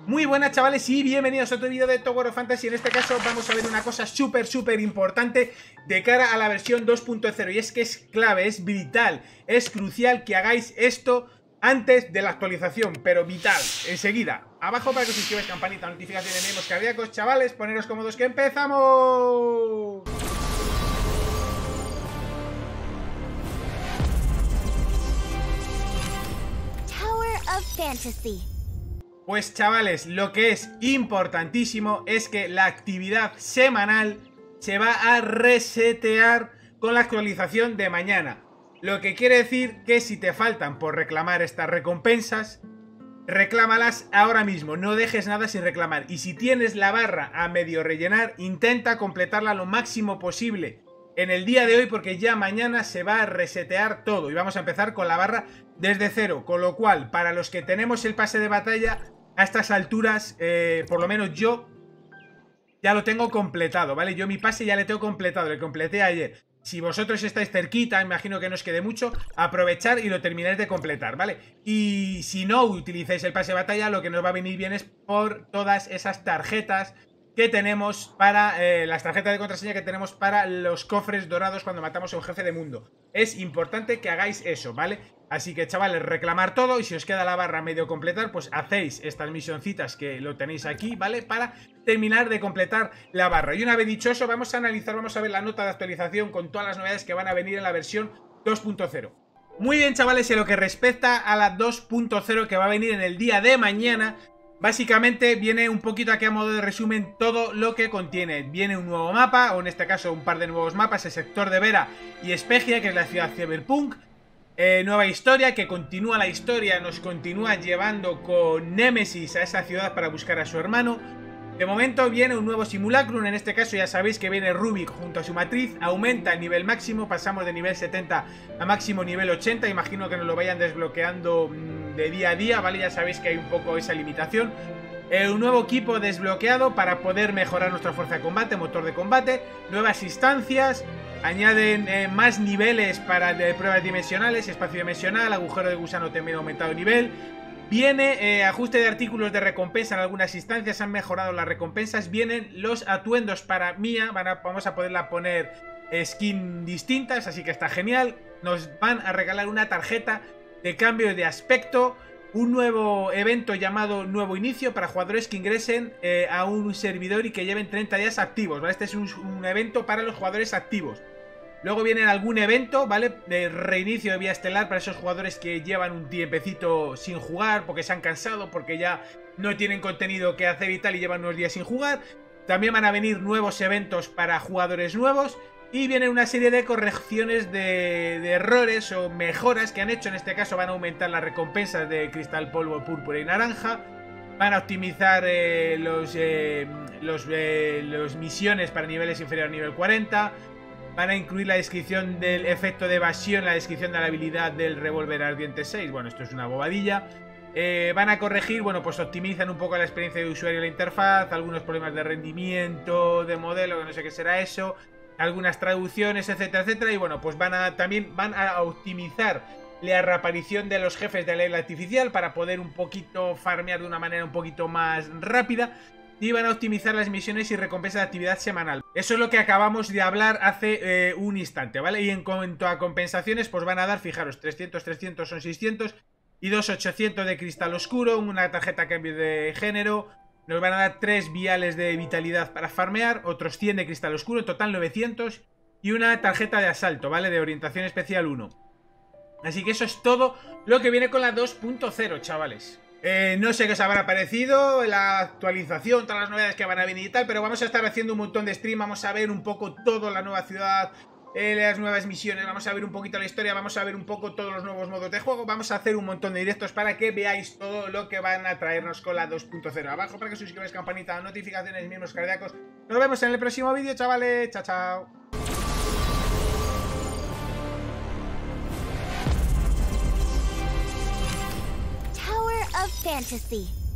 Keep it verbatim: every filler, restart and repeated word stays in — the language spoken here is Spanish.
Muy buenas chavales y bienvenidos a otro vídeo de Tower of Fantasy. En este caso vamos a ver una cosa súper súper importante de cara a la versión dos punto cero. Y es que es clave, es vital, es crucial que hagáis esto antes de la actualización, pero vital, enseguida. Abajo para que os suscribáis, campanita, notificaciones, mismos cardíacos. Chavales, poneros cómodos que empezamos. Tower of Fantasy. Pues chavales, lo que es importantísimo es que la actividad semanal se va a resetear con la actualización de mañana. Lo que quiere decir que si te faltan por reclamar estas recompensas, reclámalas ahora mismo, no dejes nada sin reclamar. Y si tienes la barra a medio rellenar, intenta completarla lo máximo posible en el día de hoy, porque ya mañana se va a resetear todo y vamos a empezar con la barra desde cero. Con lo cual, para los que tenemos el pase de batalla, a estas alturas, eh, por lo menos yo ya lo tengo completado, ¿vale? Yo mi pase ya le tengo completado, le completé ayer. Si vosotros estáis cerquita, imagino que no os quede mucho, aprovechar y lo termináis de completar, ¿vale? Y si no utilizáis el pase de batalla, lo que nos va a venir bien es por todas esas tarjetas que tenemos para, eh, las tarjetas de contraseña que tenemos para los cofres dorados cuando matamos a un jefe de mundo. Es importante que hagáis eso, ¿vale? Así que chavales, reclamar todo, y si os queda la barra medio completar, pues hacéis estas misioncitas que lo tenéis aquí, ¿vale? Para terminar de completar la barra. Y una vez dicho eso, vamos a analizar, vamos a ver la nota de actualización con todas las novedades que van a venir en la versión dos punto cero. Muy bien chavales, en lo que respecta a la dos punto cero que va a venir en el día de mañana, básicamente viene un poquito aquí a modo de resumen todo lo que contiene. Viene un nuevo mapa, o en este caso un par de nuevos mapas, el sector de Vera y Espegia, que es la ciudad Cyberpunk. Eh, nueva historia, que continúa la historia, nos continúa llevando con Nemesis a esa ciudad para buscar a su hermano. De momento viene un nuevo simulacrum, en este caso ya sabéis que viene Rubik junto a su matriz, aumenta el nivel máximo, pasamos de nivel setenta a máximo nivel ochenta, imagino que nos lo vayan desbloqueando mmm, de día a día, ¿vale? Ya sabéis que hay un poco esa limitación. Eh, un nuevo equipo desbloqueado para poder mejorar nuestra fuerza de combate, motor de combate, nuevas instancias, añaden eh, más niveles para de pruebas dimensionales, espacio dimensional, agujero de gusano también ha aumentado nivel. Viene eh, ajuste de artículos de recompensa en algunas instancias, han mejorado las recompensas. Vienen los atuendos para Mia, van a, vamos a poderla poner eh, skin distintas, así que está genial. Nos van a regalar una tarjeta de cambio de aspecto. Un nuevo evento llamado Nuevo Inicio para jugadores que ingresen eh, a un servidor y que lleven treinta días activos, ¿vale? Este es un, un evento para los jugadores activos. Luego viene algún evento, ¿vale? De reinicio de vía estelar para esos jugadores que llevan un tiempecito sin jugar porque se han cansado, porque ya no tienen contenido que hacer y tal y llevan unos días sin jugar. También van a venir nuevos eventos para jugadores nuevos. Y viene una serie de correcciones de, de errores o mejoras que han hecho. En este caso van a aumentar las recompensas de cristal, polvo, púrpura y naranja. Van a optimizar eh, los, eh, los, eh, los misiones para niveles inferiores a nivel cuarenta. Van a incluir la descripción del efecto de evasión, la descripción de la habilidad del revólver ardiente seis. Bueno, esto es una bobadilla. Eh, van a corregir, bueno, pues optimizan un poco la experiencia de usuario y la interfaz. Algunos problemas de rendimiento, de modelo, que no sé qué será eso. Algunas traducciones, etcétera, etcétera. Y bueno, pues van a también van a optimizar la reaparición de los jefes de la isla artificial para poder un poquito farmear de una manera un poquito más rápida. Y van a optimizar las misiones y recompensas de actividad semanal. Eso es lo que acabamos de hablar hace eh, un instante, ¿vale? Y en cuanto a compensaciones, pues van a dar, fijaros, trescientos, trescientos son seiscientos. Y dos ochocientos de cristal oscuro, una tarjeta a cambio de género. Nos van a dar tres viales de vitalidad para farmear, otros cien de cristal oscuro, en total novecientos. Y una tarjeta de asalto, ¿vale? De orientación especial uno. Así que eso es todo lo que viene con la dos punto cero, chavales. Eh, no sé qué os habrá parecido la actualización, todas las novedades que van a venir y tal, pero vamos a estar haciendo un montón de stream, vamos a ver un poco toda la nueva ciudad, eh, las nuevas misiones, vamos a ver un poquito la historia, vamos a ver un poco todos los nuevos modos de juego, vamos a hacer un montón de directos para que veáis todo lo que van a traernos con la dos punto cero. Abajo para que suscribáis, campanita, notificaciones, mismos cardíacos. Nos vemos en el próximo vídeo, chavales, chao, chao. Tower of Fantasy.